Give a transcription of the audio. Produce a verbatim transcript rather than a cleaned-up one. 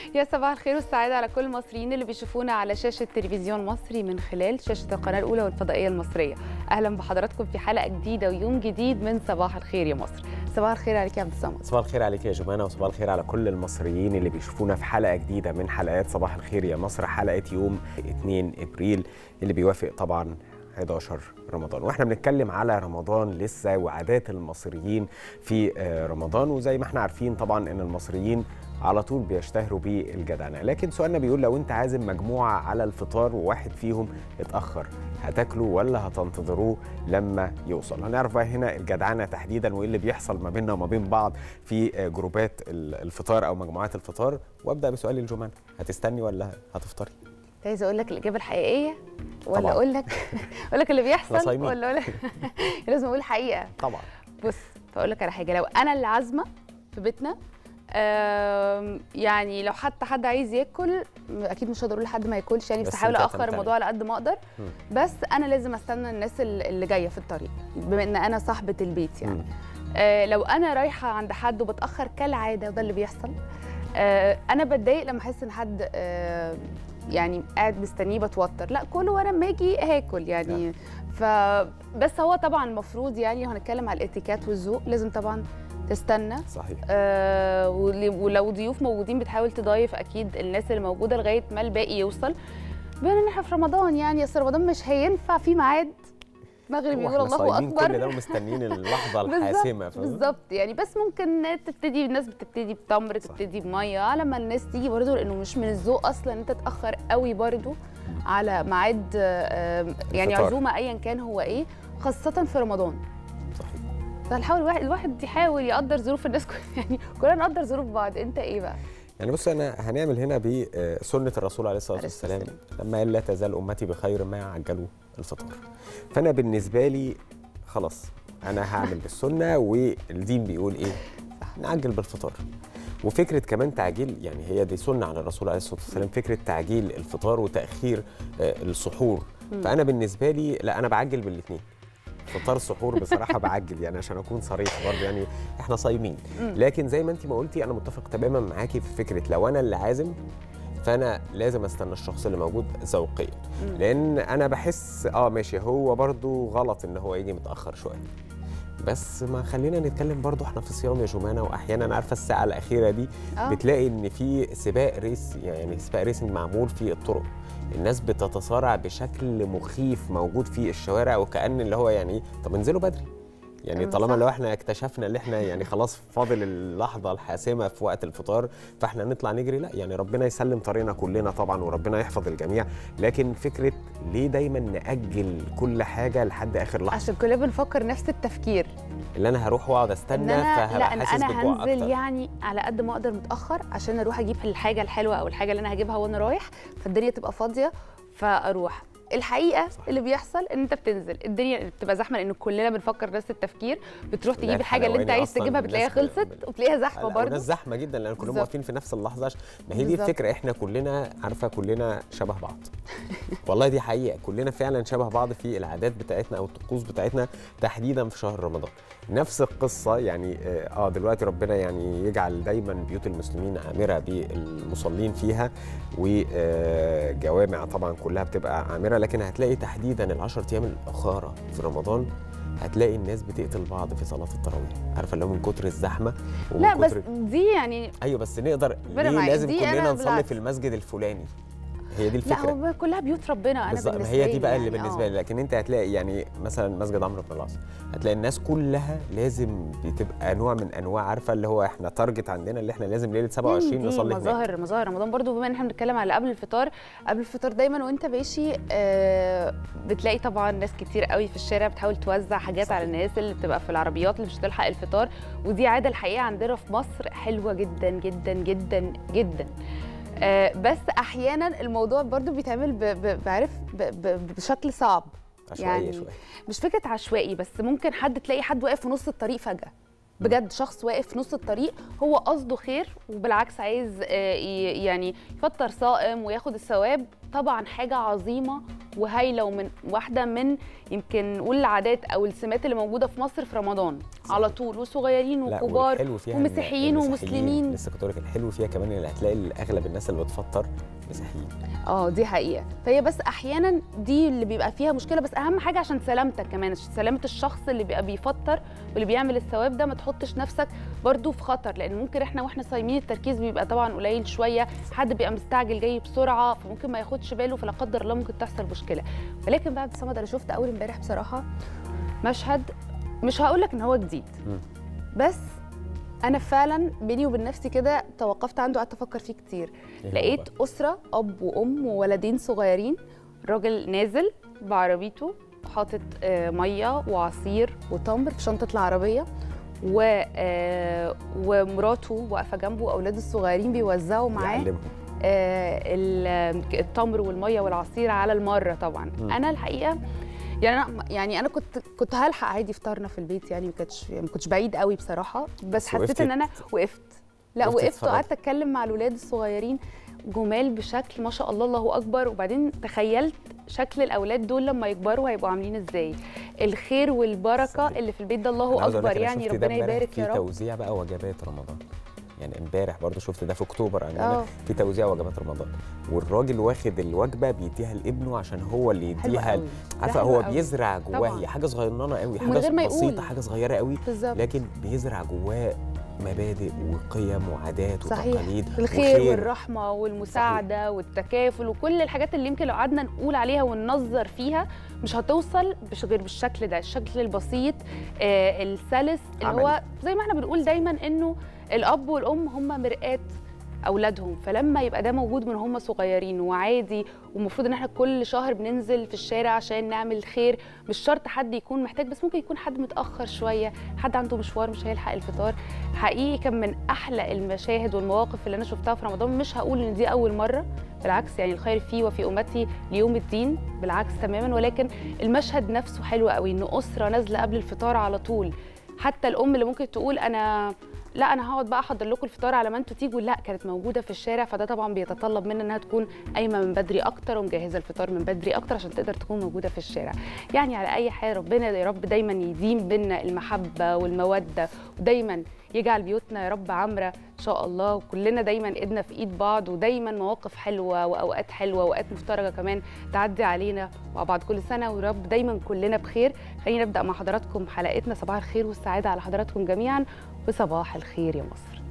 يا صباح الخير والسعادة على كل المصريين اللي بيشوفونا على شاشة تلفزيون مصري من خلال شاشة القناة الأولى والفضائية المصرية. أهلا بحضراتكم في حلقة جديدة ويوم جديد من صباح الخير يا مصر. صباح الخير عليك يا عبد الصمد. صباح الخير عليك يا جمانة، وصباح الخير على كل المصريين اللي بيشوفونا في حلقة جديدة من حلقات صباح الخير يا مصر، حلقة يوم اتنين ابريل اللي بيوافق طبعا حداشر رمضان، واحنا بنتكلم على رمضان لسه وعادات المصريين في رمضان. وزي ما احنا عارفين طبعا ان المصريين على طول بيشتهروا بالجدعنه، لكن سؤالنا بيقول لو انت عازم مجموعه على الفطار وواحد فيهم اتاخر، هتاكلوا ولا هتنتظروه لما يوصل؟ هنعرف بقى هنا الجدعنه تحديدا وايه اللي بيحصل ما بيننا وما بين بعض في جروبات الفطار او مجموعات الفطار. وابدا بسؤال الجمان، هتستني ولا هتفطري؟ عايزه اقول لك الاجابه الحقيقيه ولا اقول لك اقول لك اللي بيحصل ولا اقول لك لازم اقول الحقيقه طبعا. بص، فاقول لك على حاجه، لو انا اللي عازمه في بيتنا يعني لو حتى حد عايز ياكل اكيد مش هقدر اقول لحد ما ياكلش يعني، بس هحاول اخر الموضوع على قد ما اقدر. م. بس انا لازم استنى الناس اللي جايه في الطريق بما ان انا صاحبه البيت يعني. آه لو انا رايحه عند حد وبتاخر كالعاده وده اللي بيحصل، آه انا بتضايق لما احس ان حد آه يعني قاعد مستنيه بتوتر، لا كله وانا لما اجي هاكل يعني. فبس هو طبعا المفروض يعني لو هنتكلم على الاتيكات والذوق لازم طبعا تستنى. صحيح. آه ولو ضيوف موجودين بتحاول تضايف اكيد الناس اللي موجوده لغايه ما الباقي يوصل. بما ان احنا في رمضان يعني، اصل رمضان مش هينفع فيه ميعاد مغرب يقول الله اكبر كل ده ومستنيين اللحظه الحاسمه. بالظبط يعني، بس ممكن تبتدي الناس بتبتدي بتمر، تبتدي بميه على ما الناس تيجي برضه، لانه مش من الذوق اصلا ان انت تتاخر قوي برضه على ميعاد يعني عزومه ايا كان هو ايه، خاصه في رمضان. صحيح. فنحاول الواحد الواحد يحاول يقدر ظروف الناس يعني كلنا نقدر ظروف بعض. انت ايه بقى؟ يعني بص، انا هنعمل هنا بسنه الرسول عليه الصلاه والسلام لما قال لا تزال امتي بخير ما عجلوا الفطار. فانا بالنسبه لي خلاص انا هعمل بالسنه، والدين بيقول ايه؟ نعجل بالفطار. وفكره كمان تعجيل يعني هي دي سنه على الرسول عليه الصلاه والسلام، فكره تعجيل الفطار وتاخير السحور. فانا بالنسبه لي لا، انا بعجل بالاثنين، فطار السحور بصراحه بعجل يعني عشان اكون صريح برضه، يعني احنا صايمين. لكن زي ما انت ما قلتي انا متفق تماما معاكي في فكره لو انا اللي عازم فانا لازم استنى الشخص اللي موجود ذوقيا، لان انا بحس اه ماشي هو برضه غلط ان هو يجي متاخر شويه، بس ما خلينا نتكلم برضه احنا في صيام يا جمانه، واحيانا عارفه الساعه الاخيره دي أوه. بتلاقي ان في سباق ريس يعني سباق ريسنج معمول في الطرق، الناس بتتصارع بشكل مخيف موجود في الشوارع، وكأن اللي هو يعني طب انزلوا بدري يعني طالما لو احنا اكتشفنا ان احنا يعني خلاص فاضل اللحظه الحاسمه في وقت الفطار فاحنا نطلع نجري، لا يعني ربنا يسلم طريقنا كلنا طبعا وربنا يحفظ الجميع. لكن فكره ليه دايما ناجل كل حاجه لحد اخر لحظه؟ عشان كلنا بنفكر نفس التفكير، اللي انا هروح واقعد استنى فهبقى حاسس بالجوع اكتر. انا هنزل يعني على قد ما اقدر متاخر عشان اروح اجيب الحاجه الحلوه او الحاجه اللي انا هجيبها وانا رايح، فالدنيا تبقى فاضيه فاروح. الحقيقه صح. اللي بيحصل ان انت بتنزل الدنيا بتبقى زحمه، لان كلنا بنفكر نفس التفكير، بتروح تجيب الحاجه اللي انت عايز تجيبها بتلاقيها خلصت وتلاقيها زحمه برضه. الناس زحمه جدا لان كلهم واقفين في نفس اللحظه. ما هي دي الفكره، احنا كلنا عارفه كلنا شبه بعض والله دي حقيقه، كلنا فعلا شبه بعض في العادات بتاعتنا او الطقوس بتاعتنا تحديدا في شهر رمضان. نفس القصه يعني اه دلوقتي ربنا يعني يجعل دايما بيوت المسلمين عامره بالمصلين فيها، وجوامع طبعا كلها بتبقى عامره، لكن هتلاقي تحديدا العشر ايام الاخرى في رمضان هتلاقي الناس بتقتل بعض في صلاه التراويح، عارفه اللي هو من كتر الزحمه ومن لا كتر بس دي يعني ايوه بس نقدر ليه لازم كلنا نصلي في المسجد الفلاني؟ هي دي الفكره. لا هو كلها بيوت ربنا. انا بالنسبه لي هي دي بقى يعني اللي بالنسبه لي. لكن انت هتلاقي يعني مثلا مسجد عمرو بن العاص هتلاقي الناس كلها لازم بتبقى نوع من انواع عارفه اللي هو احنا تارجت عندنا اللي احنا لازم ليله سبعة وعشرين نصلي هناك. مظاهر مظاهر رمضان برضو، بما ان احنا بنتكلم على قبل الفطار، قبل الفطار دايما وانت ماشي آه بتلاقي طبعا ناس كتير قوي في الشارع بتحاول توزع حاجات صحيح. على الناس اللي بتبقى في العربيات اللي مش هتلحق الفطار، ودي عاده الحقيقه عندنا في مصر حلوه جدا جدا جدا جدا. آه بس احيانا الموضوع برضو بيتعمل بعرف بشكل صعب يعني شوية. مش فكره عشوائي، بس ممكن حد تلاقي حد واقف في نص الطريق فجاه بجد، شخص واقف في نص الطريق هو قصده خير وبالعكس عايز آه يعني يفطر صائم وياخد الثواب، طبعا حاجه عظيمه وهايله، ومن واحده من يمكن نقول العادات او السمات اللي موجوده في مصر في رمضان صحيح. على طول، وصغيرين وكبار ومسيحيين ومسلمين. لسه كنت لك الحلو فيها كمان اللي هتلاقي اغلب الناس اللي بتفطر مسيحيين. اه دي حقيقه. فهي بس احيانا دي اللي بيبقى فيها مشكله، بس اهم حاجه عشان سلامتك كمان، سلامه الشخص اللي بيبقى بيفطر واللي بيعمل الثواب ده، ما تحطش نفسك برضو في خطر، لان ممكن احنا واحنا صايمين التركيز بيبقى طبعا قليل شويه، حد بيبقى مستعجل جاي بسرعه فممكن ما ياخدش باله، فلا قدر الله ممكن تحصل مشكله. ولكن بعد صمد انا شفت اول امبارح بصراحه مشهد مش هقول لك ان هو جديد، بس انا فعلا بيني وبين نفسي كده توقفت عنده، قعدت افكر فيه كتير. لقيت اسره اب وام وولدين صغيرين، الراجل نازل بعربيته حاطط ميه وعصير وتمر في شنطه العربيه، و ومراته واقفه جنبه واولاده الصغيرين بيوزعوا معاه التمر والميه والعصير على المره. طبعا م. انا الحقيقه يعني انا يعني انا كنت كنت هلحق عادي فطارنا في البيت، يعني ما كنتش ما كنتش بعيد قوي بصراحه، بس حسيت ان انا وقفت لا وقفت وقعدت اتكلم مع الاولاد الصغيرين جمال بشكل ما شاء الله الله اكبر. وبعدين تخيلت شكل الاولاد دول لما يكبروا هيبقوا عاملين ازاي، الخير والبركه صحيح. اللي في البيت ده الله اكبر، يعني ربنا يبارك يا رب. في توزيع بقى وجبات رمضان، يعني امبارح برضه شفت ده في اكتوبر عندنا في توزيع وجبات رمضان، والراجل واخد الوجبه بيديها لابنه عشان هو اللي يديها. عارفه هو بيزرع جواه، هي حاجه صغننه قوي، حاجه بسيطه، حاجه صغيره قوي بالزبط. لكن بيزرع جواه مبادئ وقيم وعادات وتقاليد، الخير والرحمه والمساعده صحيح. والتكافل وكل الحاجات اللي يمكن لو قعدنا نقول عليها وننظر فيها مش هتوصل غير بالشكل ده، الشكل البسيط آه السلس اللي عملي. هو زي ما احنا بنقول دايما انه الاب والام هم مرآة اولادهم، فلما يبقى ده موجود من هم صغيرين وعادي، ومفروض ان احنا كل شهر بننزل في الشارع عشان نعمل خير، مش شرط حد يكون محتاج، بس ممكن يكون حد متاخر شويه، حد عنده مشوار مش هيلحق الفطار. حقيقي كان من احلى المشاهد والمواقف اللي انا شفتها في رمضان. مش هقول ان دي اول مره، بالعكس يعني الخير فيه وفي امتي ليوم الدين، بالعكس تماما، ولكن المشهد نفسه حلو قوي، ان اسره نازله قبل الفطار على طول. حتى الام اللي ممكن تقول انا لا انا هقعد بقى احضر لكم الفطار على ما انتوا تيجوا، لا كانت موجوده في الشارع، فده طبعا بيتطلب منها انها تكون قايمه من بدري اكتر ومجهزه الفطار من بدري اكتر عشان تقدر تكون موجوده في الشارع. يعني على اي حال ربنا يا رب دايما يديم بينا المحبه والموده، ودايما يجعل بيوتنا يا رب عامره ان شاء الله، وكلنا دايما ايدنا في ايد بعض، ودايما مواقف حلوه واوقات حلوه واوقات مفترجه كمان تعدي علينا مع بعض كل سنه، ورب دايما كلنا بخير. خلينا نبدا مع حضراتكم حلقتنا. صباح الخير والسعاده على حضراتكم جميعا، وصباح الخير يا مصر.